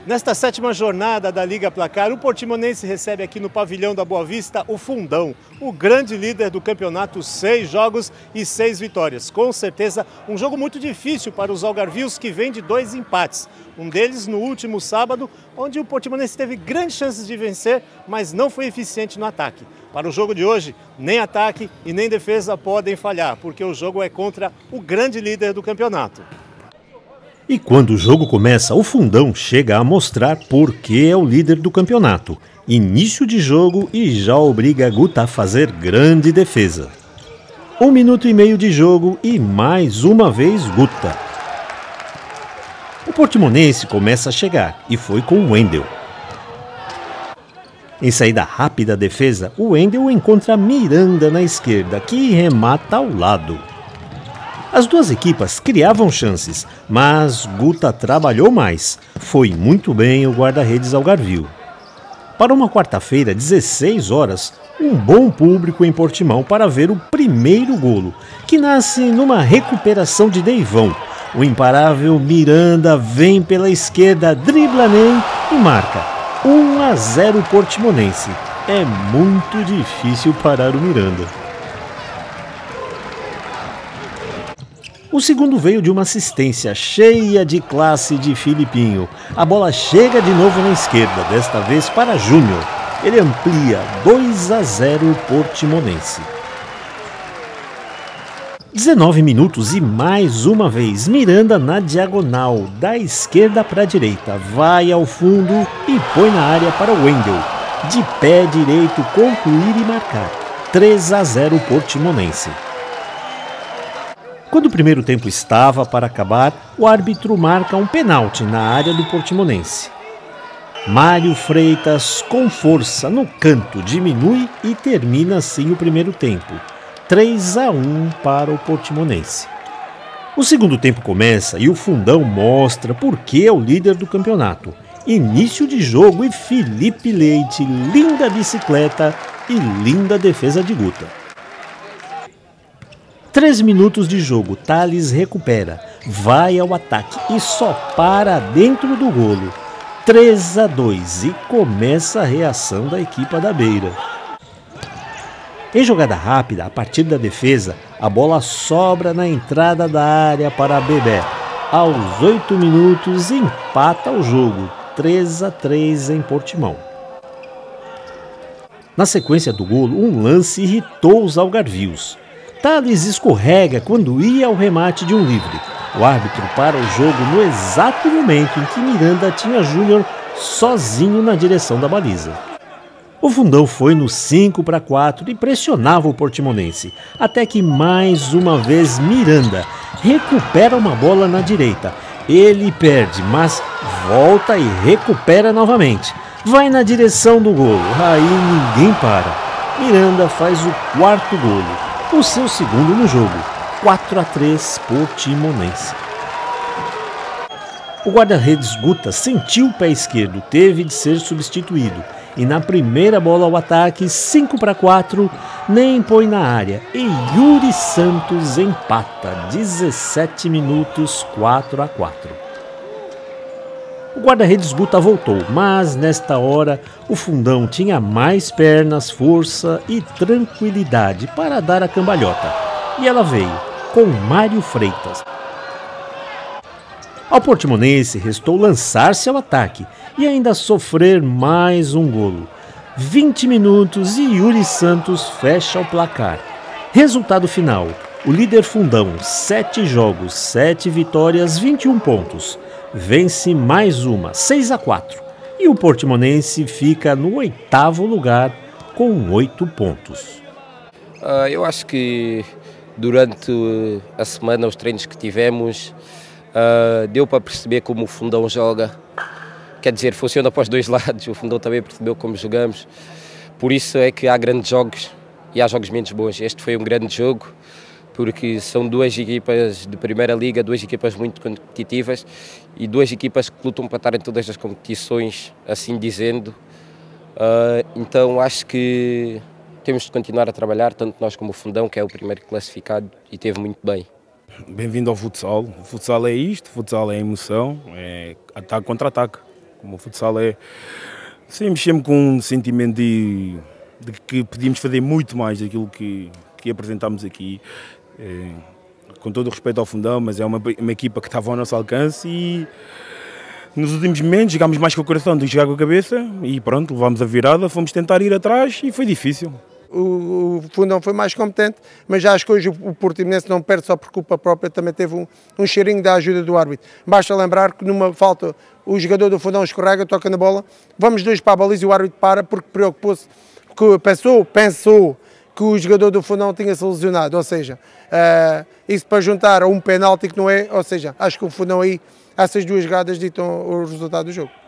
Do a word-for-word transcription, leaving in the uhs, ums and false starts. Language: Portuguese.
Nesta sétima jornada da Liga Placar, o Portimonense recebe aqui no pavilhão da Boa Vista o Fundão, o grande líder do campeonato, seis jogos e seis vitórias. Com certeza, um jogo muito difícil para os algarvios, que vêm de dois empates. Um deles no último sábado, onde o Portimonense teve grandes chances de vencer, mas não foi eficiente no ataque. Para o jogo de hoje, nem ataque e nem defesa podem falhar, porque o jogo é contra o grande líder do campeonato. E quando o jogo começa, o Fundão chega a mostrar por que é o líder do campeonato. Início de jogo e já obriga a Guta a fazer grande defesa. Um minuto e meio de jogo e mais uma vez Guta. O Portimonense começa a chegar e foi com o Wendel. Em saída rápida à defesa, o Wendel encontra Miranda na esquerda, que remata ao lado. As duas equipas criavam chances, mas Guta trabalhou mais. Foi muito bem o guarda-redes algarvio. Para uma quarta-feira, dezesseis horas, um bom público em Portimão para ver o primeiro golo, que nasce numa recuperação de Deivão. O imparável Miranda vem pela esquerda, dribla Ney e marca. um a zero Portimonense. É muito difícil parar o Miranda. O segundo veio de uma assistência cheia de classe de Filipinho. A bola chega de novo na esquerda, desta vez para Júnior. Ele amplia dois a zero Portimonense. dezenove minutos e mais uma vez Miranda na diagonal, da esquerda para a direita. Vai ao fundo e põe na área para o Wendel. De pé direito, concluir e marcar. três a zero Portimonense. Quando o primeiro tempo estava para acabar, o árbitro marca um pênalti na área do Portimonense. Mário Freitas, com força no canto, diminui e termina assim o primeiro tempo. três a um para o Portimonense. O segundo tempo começa e o Fundão mostra por que é o líder do campeonato. Início de jogo e Felipe Leite, linda bicicleta e linda defesa de Guta. Três minutos de jogo, Thales recupera, vai ao ataque e só para dentro do golo. três a dois e começa a reação da equipa da beira. Em jogada rápida, a partir da defesa, a bola sobra na entrada da área para Bebé. Aos oito minutos, empata o jogo, três a três em Portimão. Na sequência do golo, um lance irritou os algarvios. Thales escorrega quando ia ao remate de um livre. O árbitro para o jogo no exato momento em que Miranda tinha Júnior sozinho na direção da baliza. O Fundão foi no cinco para quatro e pressionava o Portimonense, até que mais uma vez Miranda recupera uma bola na direita. Ele perde, mas volta e recupera novamente. Vai na direção do golo, aí ninguém para. Miranda faz o quarto golo. O seu segundo no jogo, quatro a três Portimonense. O guarda-redes Guta sentiu o pé esquerdo, teve de ser substituído. E na primeira bola ao ataque, cinco para quatro, nem põe na área. E Yuri Santos empata, dezessete minutos, quatro a quatro. O guarda-redes Guta voltou, mas nesta hora o Fundão tinha mais pernas, força e tranquilidade para dar a cambalhota. E ela veio, com Mário Freitas. Ao Portimonense restou lançar-se ao ataque e ainda sofrer mais um golo. vinte minutos e Yuri Santos fecha o placar. Resultado final, o líder Fundão, sete jogos, sete vitórias, vinte e um pontos. Vence mais uma, seis a quatro, e o Portimonense fica no oitavo lugar com oito pontos. Uh, eu acho que durante a semana, os treinos que tivemos, uh, deu para perceber como o Fundão joga. Quer dizer, funciona para os dois lados, o Fundão também percebeu como jogamos. Por isso é que há grandes jogos e há jogos menos bons. Este foi um grande jogo, porque são duas equipas de Primeira Liga, duas equipas muito competitivas e duas equipas que lutam para estar em todas as competições, assim dizendo. Uh, então acho que temos de continuar a trabalhar, tanto nós como o Fundão, que é o primeiro classificado e teve muito bem. Bem-vindo ao futsal. O futsal é isto, o futsal é emoção, é ataque contra ataque. como o futsal é. Saímos sempre com um sentimento de, de que podíamos fazer muito mais daquilo que, que apresentámos aqui. É, com todo o respeito ao Fundão, mas é uma, uma equipa que estava ao nosso alcance e nos últimos momentos jogámos mais com o coração do que jogar com a cabeça e pronto, levámos a virada, fomos tentar ir atrás e foi difícil. O, o Fundão foi mais competente, mas já acho que hoje o Portimonense não perde só por culpa própria, também teve um, um cheirinho da ajuda do árbitro. Basta lembrar que numa falta o jogador do Fundão escorrega, toca na bola, vamos dois para a baliza e o árbitro para porque preocupou-se, que pensou, pensou que o jogador do Fundão tinha-se lesionado, ou seja, uh, isso para juntar a um penalti que não é, ou seja, acho que o Fundão aí, essas duas jogadas ditam o resultado do jogo.